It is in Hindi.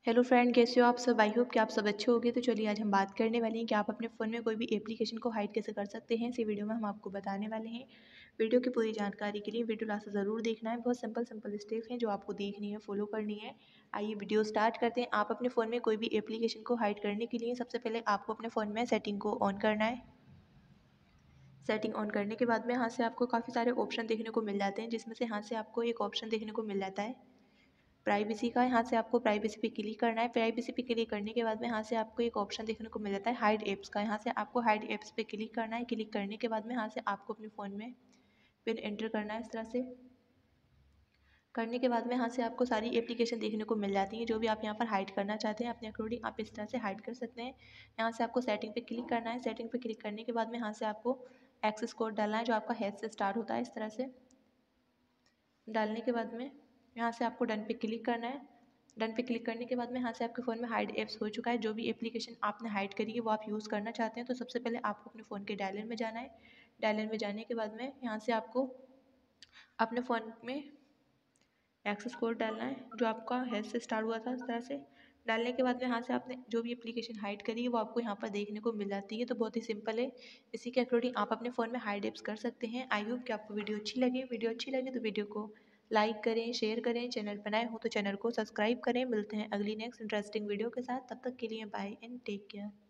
हेलो फ्रेंड, कैसे हो आप सब। आई होप कि आप सब अच्छे होंगे। तो चलिए आज हम बात करने वाले हैं कि आप अपने फ़ोन में कोई भी एप्लीकेशन को हाइड कैसे कर सकते हैं। इसी वीडियो में हम आपको बताने वाले हैं। वीडियो की पूरी जानकारी के लिए वीडियो लास्ट ज़रूर देखना है। बहुत सिंपल स्टेप हैं जो आपको देखनी है, फॉलो करनी है। आइए वीडियो स्टार्ट करते हैं। आप अपने फ़ोन में कोई भी एप्लीकेशन को हाइड करने के लिए सबसे पहले आपको अपने फ़ोन में सेटिंग को ऑन करना है। सेटिंग ऑन करने के बाद में यहाँ से आपको काफ़ी सारे ऑप्शन देखने को मिल जाते हैं, जिसमें से यहाँ से आपको एक ऑप्शन देखने को मिल जाता है प्राइवेसी का। यहाँ से आपको प्राइवेसी पे क्लिक करना है। प्राइवेसी पे क्लिक करने के बाद में यहाँ से आपको एक ऑप्शन देखने को मिल जाता है हाइड एप्स का। यहाँ से आपको हाइड एप्स पे क्लिक करना है। क्लिक करने के बाद में यहाँ से आपको अपने फ़ोन में पिन एंटर करना है। इस तरह से करने के बाद में यहाँ से आपको सारी एप्लीकेशन देखने को मिल जाती हैं। जो भी आप यहाँ पर हाइड करना चाहते हैं अपने अकॉर्डिंग आप इस तरह से हाइड कर सकते हैं। यहाँ से आपको सेटिंग पे क्लिक करना है। सेटिंग पे क्लिक करने के बाद में यहाँ से आपको एक्सेस कोड डालना है, जो आपका हैश से स्टार्ट होता है। इस तरह से डालने के बाद में यहाँ से आपको डन पे क्लिक करना है। डन पे क्लिक करने के बाद में यहाँ से आपके फ़ोन में हाइड एप्स हो चुका है। जो भी एप्लीकेशन आपने हाइड करी है वो आप यूज़ करना चाहते हैं, तो सबसे पहले आपको अपने फ़ोन के डायलर में जाना है। डायलर में जाने के बाद में यहाँ से आपको अपने फ़ोन में एक्सेस कोड डालना है, जो आपका हैश से स्टार्ट हुआ था। इस तरह से डालने के बाद में यहाँ से आपने जो भी एप्लीकेशन हाइड करी है वो आपको यहाँ पर देखने को मिल जाती है। तो बहुत ही सिंपल है। इसी के अकॉर्डिंग आप अपने फ़ोन में हाइड एप्स कर सकते हैं। आई होप कि आपको वीडियो अच्छी लगे। वीडियो अच्छी लगे तो वीडियो को लाइक करें, शेयर करें। चैनल पर नए हो तो चैनल को सब्सक्राइब करें। मिलते हैं अगली नेक्स्ट इंटरेस्टिंग वीडियो के साथ। तब तक के लिए बाय एंड टेक केयर।